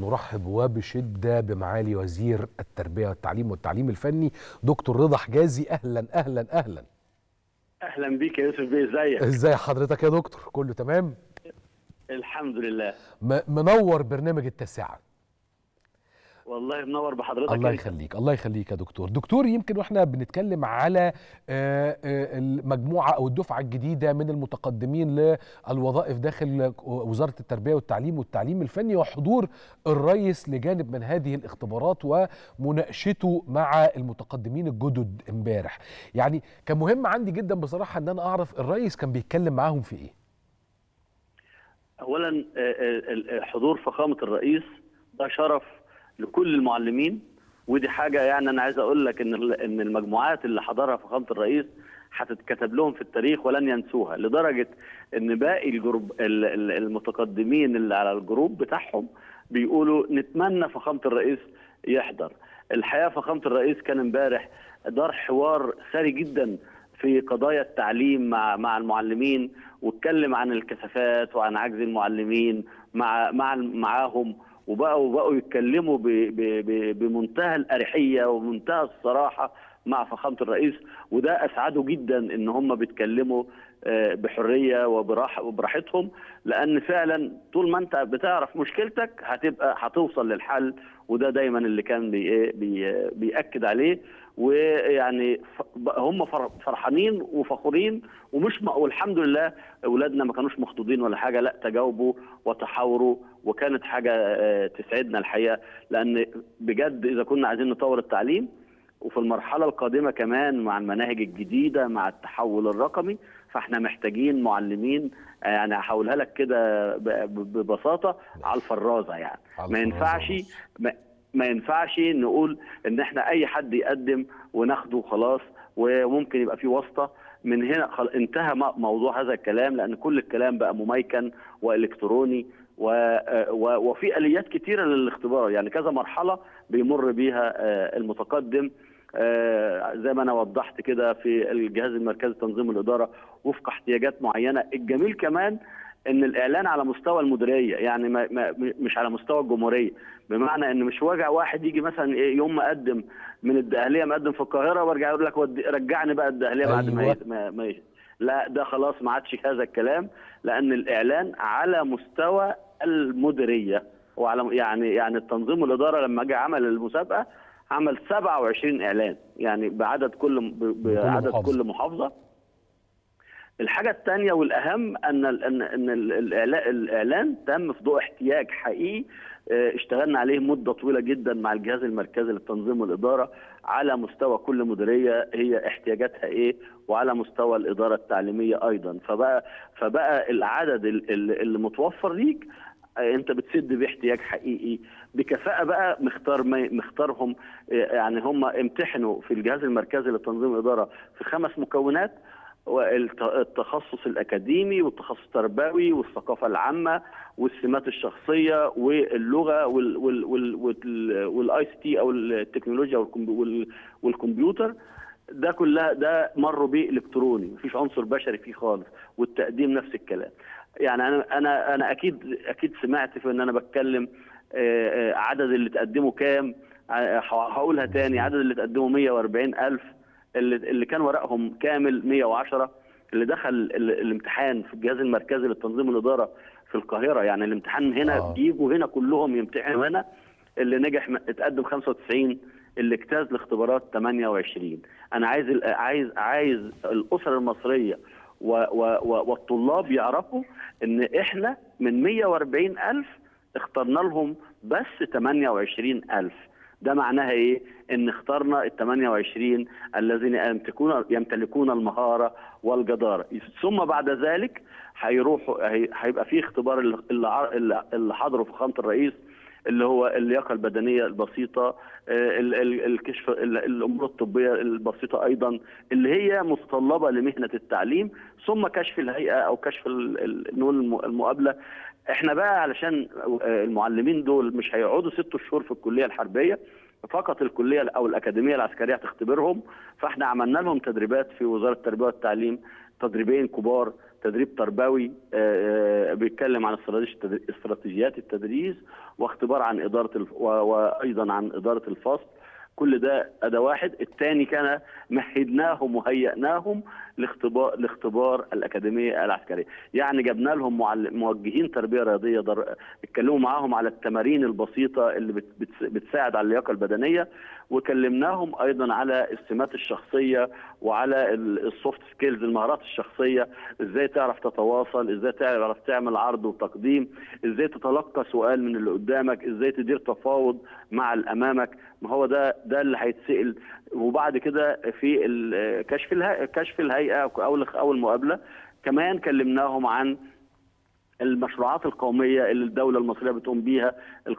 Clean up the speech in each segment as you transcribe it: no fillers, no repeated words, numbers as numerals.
نرحب وبشدة بمعالي وزير التربية والتعليم الفني دكتور رضا حجازي. أهلا أهلا أهلا. أهلا بيك يا يوسف بيه، ازيك؟ ازاي حضرتك يا دكتور؟ كله تمام؟ الحمد لله. منور برنامج التاسعة. والله منور بحضرتك. الله يخليك الله يخليك يا دكتور. يمكن واحنا بنتكلم على المجموعة أو الدفعة الجديدة من المتقدمين للوظائف داخل وزارة التربية والتعليم الفني، وحضور الرئيس لجانب من هذه الاختبارات ومناقشته مع المتقدمين الجدد امبارح، يعني كان مهم عندي جدا بصراحة ان انا اعرف الرئيس كان بيتكلم معاهم في ايه. اولا حضور فخامة الرئيس ده شرف لكل المعلمين، ودي حاجة يعني أنا عايز أقول لك إن المجموعات اللي حضرها فخامة الرئيس هتتكتب لهم في التاريخ ولن ينسوها، لدرجة إن باقي المتقدمين اللي على الجروب بتاعهم بيقولوا نتمنى فخامة الرئيس يحضر. الحقيقة فخامة الرئيس كان امبارح دار حوار ثري جدا في قضايا التعليم مع المعلمين، واتكلم عن الكثافات وعن عجز المعلمين معاهم، وبقوا يتكلموا بمنتهى الأريحية ومنتهى الصراحة مع فخامة الرئيس، وده أسعده جدا إن هم بيتكلموا بحرية وبراحتهم، لأن فعلا طول ما أنت بتعرف مشكلتك هتوصل للحل، وده دايما اللي كان بيأكد عليه. ويعني هم فرحانين وفخورين والحمد لله اولادنا ما كانوش مخطوطين ولا حاجه، لا تجاوبوا وتحاوروا، وكانت حاجه تسعدنا الحقيقه، لان بجد اذا كنا عايزين نطور التعليم وفي المرحله القادمه كمان مع المناهج الجديده مع التحول الرقمي، فاحنا محتاجين معلمين، يعني هحولها لك كده ببساطه على الفرازه، يعني ما ينفعش نقول ان احنا اي حد يقدم وناخده خلاص، وممكن يبقى في واسطه. من هنا انتهى موضوع هذا الكلام، لان كل الكلام بقى مميكن والكتروني، وفي اليات كتيره للاختبار، يعني كذا مرحله بيمر بيها المتقدم، زي ما انا وضحت كده في الجهاز المركزي لتنظيم الاداره وفق احتياجات معينه. الجميل كمان ان الاعلان على مستوى المديريه، يعني مش على مستوى الجمهوريه، بمعنى ان مش وجع واحد يجي مثلا يوم ما اقدم من الدقهليه مقدم في القاهره وارجع يقول لك رجعني بقى الدقهليه بعد ما لا، ده خلاص ما عادش هذا الكلام، لان الاعلان على مستوى المديريه وعلى يعني التنظيم والاداره لما جه عمل المسابقه عمل 27 اعلان، يعني بعدد كل محافظه. الحاجة الثانية والأهم أن الإعلان تم في ضوء احتياج حقيقي اشتغلنا عليه مدة طويلة جدا مع الجهاز المركزي للتنظيم والإدارة على مستوى كل مديرية هي احتياجاتها إيه، وعلى مستوى الإدارة التعليمية أيضا. فبقى العدد اللي متوفر ليك أنت بتسد باحتياج حقيقي بكفاءة. بقى مختارهم، يعني هم امتحنوا في الجهاز المركزي للتنظيم والإدارة في 5 مكونات: التخصص الأكاديمي والتخصص التربوي والثقافة العامة والسمات الشخصية واللغة والاي سي تي أو التكنولوجيا والكمبيوتر. ده كلها ده مروا بيه إلكتروني، مفيش عنصر بشري فيه خالص، والتقديم نفس الكلام. يعني أنا أكيد سمعت في إن أنا بتكلم عدد اللي تقدموا كام، هقولها تاني: عدد اللي تقدموا 140,000، اللي كان ورقهم كامل 110، اللي دخل الامتحان في الجهاز المركزي للتنظيم والإدارة في القاهرة، يعني الامتحان هنا بيجوا هنا كلهم يمتحنوا هنا، اللي نجح اتقدم 95، اللي اجتاز الاختبارات 28. انا عايز الأسر المصرية والطلاب يعرفوا ان احنا من 140,000 اخترنا لهم بس 28,000. ده معناها ايه؟ ان اخترنا ال 28 الذين يمتلكون المهارة والجدارة، ثم بعد ذلك هيبقى في اختبار اللي حضره فخامة الرئيس، اللي هو اللياقة البدنية البسيطة، الكشف، الأمور الطبية البسيطة أيضا اللي هي متطلبة لمهنة التعليم، ثم كشف الهيئة أو كشف المقابلة. احنا بقى علشان المعلمين دول مش هيقعدوا 6 شهور في الكلية الحربية فقط، الكلية أو الأكاديمية العسكرية هتختبرهم، فاحنا عملنا لهم تدريبات في وزارة التربية والتعليم، تدريبين كبار، تدريب تربوي بيتكلم عن استراتيجيات التدريس، واختبار عن إدارة وأيضا عن إدارة الفصل. كل ده واحد. الثاني كان مهدناهم وهيئناهم لاختبار الأكاديمية العسكرية، يعني جبنا لهم موجهين تربية رياضية اتكلموا معاهم على التمارين البسيطة اللي بتساعد على اللياقة البدنية، وكلمناهم أيضا على السمات الشخصية وعلى السوفت سكيلز، المهارات الشخصية، ازاي تعرف تتواصل، ازاي تعرف تعمل عرض وتقديم، ازاي تتلقى سؤال من اللي قدامك، ازاي تدير تفاوض مع اللي امامك. ما هو ده اللي هيتسأل. وبعد كده في كشف الهيئة او المقابلة كمان كلمناهم عن المشروعات القومية اللي الدولة المصرية بتقوم بيها،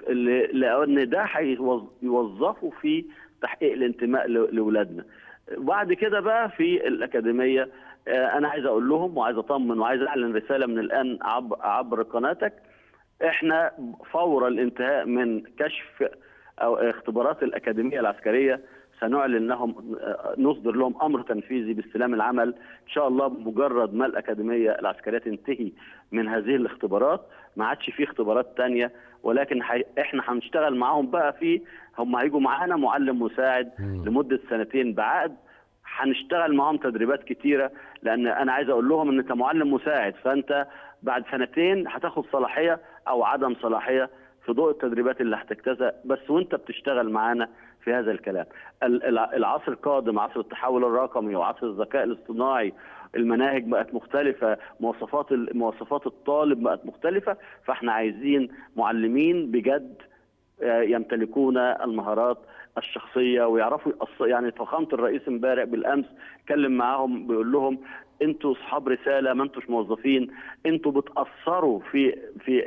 لأن ده هيوظفوا في تحقيق الانتماء لأولادنا. وبعد كده بقى في الأكاديمية أنا عايز أقول لهم وعايز أطمن وعايز أعلن رسالة من الآن عبر قناتك. إحنا فور الانتهاء من كشف أو اختبارات الأكاديمية العسكرية سنعلن لهم، نصدر لهم امر تنفيذي باستلام العمل ان شاء الله. بمجرد ما الاكاديميه العسكريه تنتهي من هذه الاختبارات ما عادش في اختبارات ثانيه، ولكن احنا هنشتغل معاهم بقى هم هيجوا معانا معلم مساعد لمده سنتين بعقد. هنشتغل معاهم تدريبات كتيره، لان انا عايز اقول لهم ان انت معلم مساعد، فانت بعد سنتين هتاخد صلاحيه او عدم صلاحيه في ضوء التدريبات اللي هتجتازها، بس وانت بتشتغل معانا في هذا الكلام. العصر القادم عصر التحول الرقمي وعصر الذكاء الاصطناعي، المناهج بقت مختلفة، مواصفات الطالب بقت مختلفة، فاحنا عايزين معلمين بجد يمتلكون المهارات الشخصية ويعرفوا يعني فخامة الرئيس امبارح بالامس اتكلم معاهم بيقول لهم انتوا اصحاب رساله، ما انتوش موظفين، انتوا بتاثروا في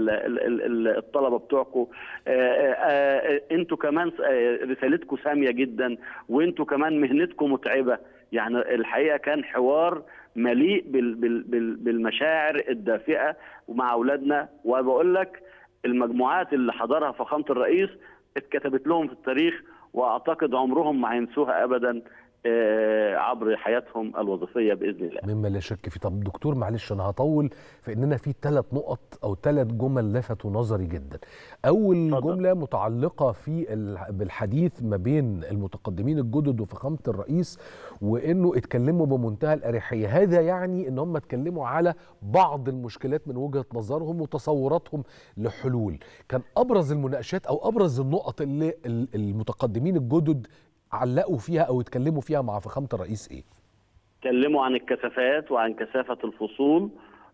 الطلبه بتوعكم، انتوا كمان رسالتكم ساميه جدا، وانتوا كمان مهنتكم متعبه. يعني الحقيقه كان حوار مليء بالمشاعر الدافئه ومع اولادنا. وبقول لك المجموعات اللي حضرها فخامه الرئيس اتكتبت لهم في التاريخ، واعتقد عمرهم ما هينسوها ابدا عبر حياتهم الوظيفيه باذن الله. مما لا شك فيه. طب دكتور معلش انا هطول في اننا في 3 نقط او 3 جمل لفتوا نظري جدا. اول فضل. جمله متعلقه بالحديث ما بين المتقدمين الجدد وفخامه الرئيس، وانه اتكلموا بمنتهى الاريحيه. هذا يعني ان هم اتكلموا على بعض المشكلات من وجهه نظرهم وتصوراتهم لحلول. كان ابرز المناقشات او ابرز النقط اللي المتقدمين الجدد علقوا فيها او اتكلموا فيها مع فخامه الرئيس ايه؟ اتكلموا عن الكثافات وعن كثافه الفصول،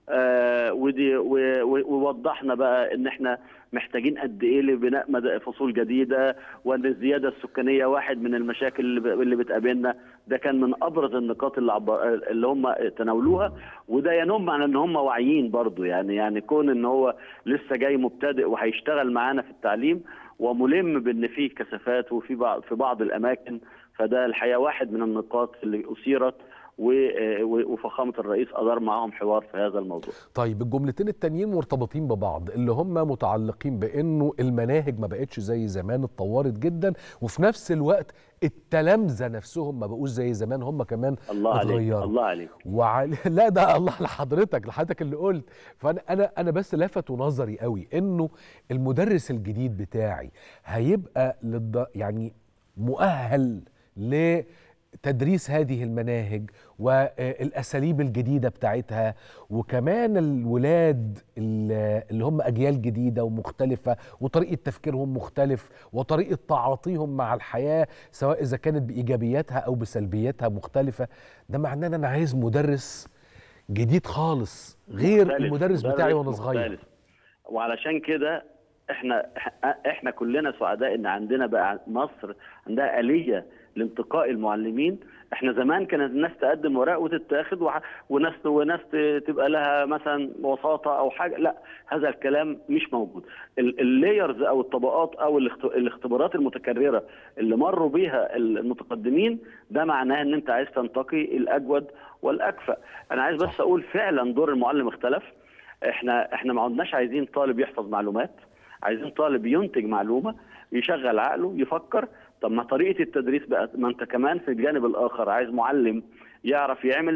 ووضحنا بقى ان احنا محتاجين قد ايه لبناء فصول جديده، وان الزياده السكانيه واحد من المشاكل اللي بتقابلنا. ده كان من ابرز النقاط اللي هم تناولوها، وده ينم عن ان هم واعيين برضو، يعني كون ان هو لسه جاي مبتدئ وهيشتغل معانا في التعليم وملم بان في كثافات في بعض الاماكن. فده الحقيقه واحد من النقاط اللي اثيرت، وفخامه الرئيس ادار معاهم حوار في هذا الموضوع. طيب الجملتين التانيين مرتبطين ببعض، اللي هم متعلقين بانه المناهج ما بقتش زي زمان، اتطورت جدا، وفي نفس الوقت التلامذه نفسهم ما بقوش زي زمان، هم كمان اتغيروا. الله عليك. لا ده الله لحضرتك اللي قلت. فانا بس لفتوا نظري قوي انه المدرس الجديد بتاعي هيبقى يعني مؤهل لتدريس هذه المناهج والأساليب الجديدة بتاعتها، وكمان الولاد اللي هم أجيال جديدة ومختلفة، وطريقة تفكيرهم مختلف، وطريقة تعاطيهم مع الحياة سواء إذا كانت بإيجابياتها أو بسلبياتها مختلفة. ده معناه أن أنا عايز مدرس جديد خالص غير المدرس بتاعي وأنا صغير. وعلشان كده احنا كلنا سعداء ان عندنا بقى مصر عندها آلية لانتقاء المعلمين. احنا زمان كانت الناس تقدم ورق وتتاخد وناس تبقى لها مثلا وساطه او حاجه. لا، هذا الكلام مش موجود. اللايرز او الطبقات او الاختبارات المتكرره اللي مروا بيها المتقدمين، ده معناه ان انت عايز تنتقي الاجود والاكفأ. انا عايز بس اقول فعلا دور المعلم اختلف. احنا ما عدناش عايزين طالب يحفظ معلومات، عايزين طالب ينتج معلومه، يشغل عقله، يفكر. طب ما طريقه التدريس بقى، ما انت كمان في الجانب الاخر عايز معلم يعرف يعمل ده،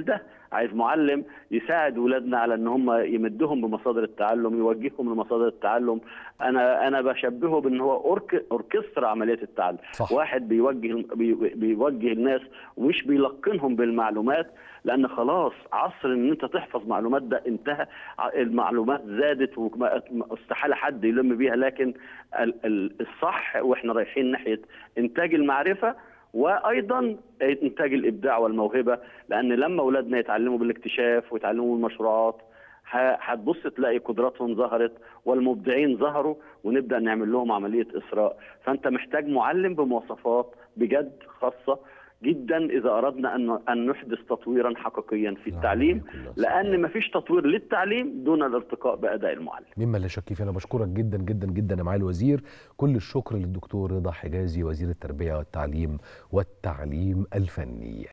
عايز معلم يساعد ولادنا على ان هم يمدهم بمصادر التعلم، يوجههم لمصادر التعلم. انا بشبهه بان هو اوركسترا عمليه التعلم. صح. واحد بيوجه الناس ومش بيلقنهم بالمعلومات، لان خلاص عصر ان انت تحفظ معلومات ده انتهى. المعلومات زادت واستحاله حد يلم بيها، لكن الصح واحنا رايحين ناحيه انتاج المعرفه وايضا انتاج الابداع والموهبه، لان لما اولادنا يتعلموا بالاكتشاف ويتعلموا بالمشروعات هتبص تلاقي قدراتهم ظهرت والمبدعين ظهروا، ونبدا نعمل لهم عمليه اسراء. فانت محتاج معلم بمواصفات بجد خاصه جدا اذا اردنا ان نحدث تطويرا حقيقيا في التعليم، لان مفيش تطوير للتعليم دون الارتقاء باداء المعلم. مما لا شك فيه. انا بشكرك جدا جدا جدا يا معالي الوزير. كل الشكر للدكتور رضا حجازي وزير التربيه والتعليم الفني.